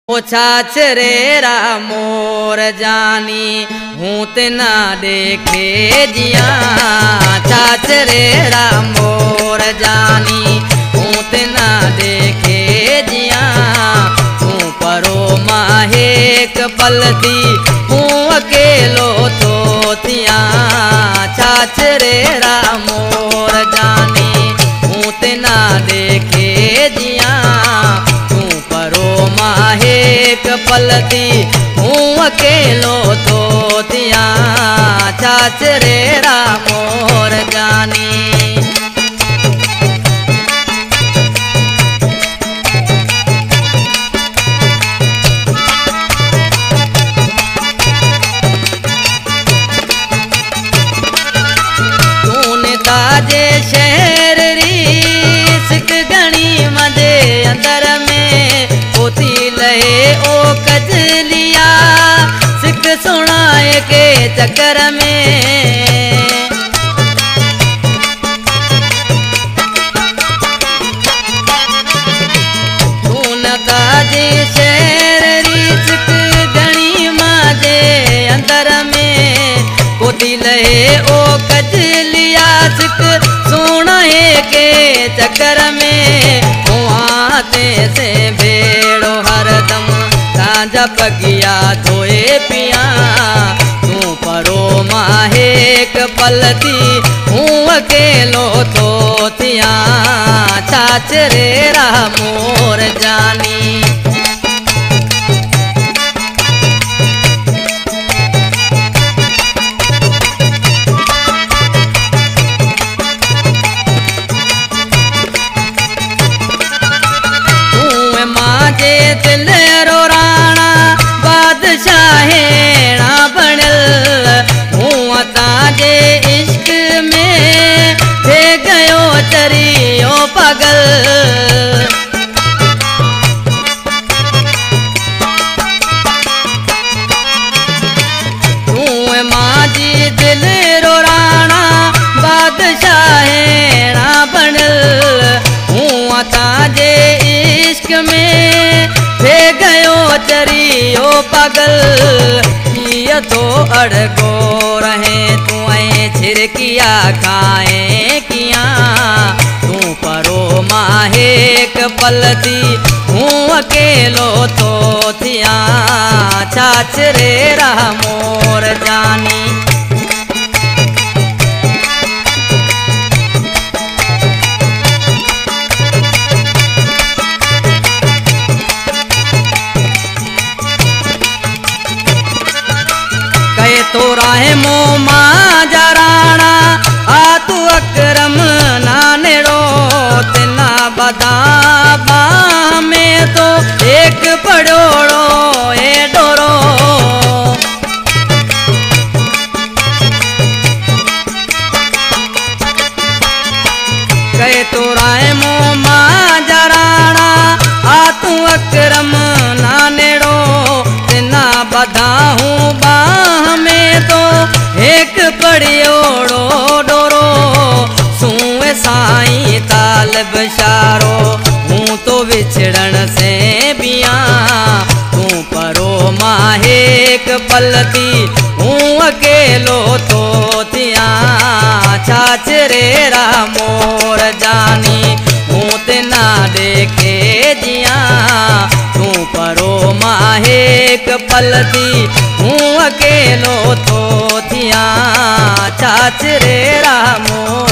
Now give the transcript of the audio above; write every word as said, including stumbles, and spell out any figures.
ओ छाछरेरा मोर जानी हूँ ते ना देखे जिया। छाछरेरा मोर जानी हूँ ते ना देखे जिया। तू परो माहेक पलती हूँ अकेलो तो थिया। छाछरेरा मोर जानी हूँ ते ना देखे जिया। माहेक पलती हूँ अकेलो तो थिया। छाछरेरा मोर जानी तूने ताजे शहर री सिक गणी मजे अंदर में होती लहे ओ कजलिया। सिख सुनाए के चक्कर में तू न ताजे शहर री सिख गणी माजे अंदर में होती लहे ओ कजलिया। सिख सुनाए के चक्कर में हुआते से भेड़ो हरदम ताजा पगिया धोए पिया। तू परो माहेक पलती हूँ अकेलो तो थिया। छाछरेरा मोर जानी दिलेरो राणा बादशाहेणा बनल। हूँ ताजे इश्क में थे गयो चरियो पगल। हूँ माजी दिलेरो राणा बादशाहेणा बनल। हूँ ताजे इश्क में थे गयो चरियो पगल। ये तो अड़गो रहे तू छिरकिया खाए किया। तू परो माहेक पलती हूँ अकेलो तो थिया। छाछरेरा मोर जानी तो राहे मो माजा राणा आ तू अकरम नानेड़ो। तिना बदा बा में तो एक पड़ोड़ो ए डोरो। कहे तो राहे मो माजा राणा आ तू अकरम नानेड़ो। तिना बदा हूँ बा तो एक पड़ियोड़ो डोरो। सुए साईं ताल बशारो हूँ तो बिछड़न से बिया। तू परो माहेक पलती हूँ अकेलो तो थिया। छाछरेरा मोर जानी हूँ ते ना देखे जिया। तू परो माहेक पलती हूँ अकेलो तो थिया। छाछरेरा मोर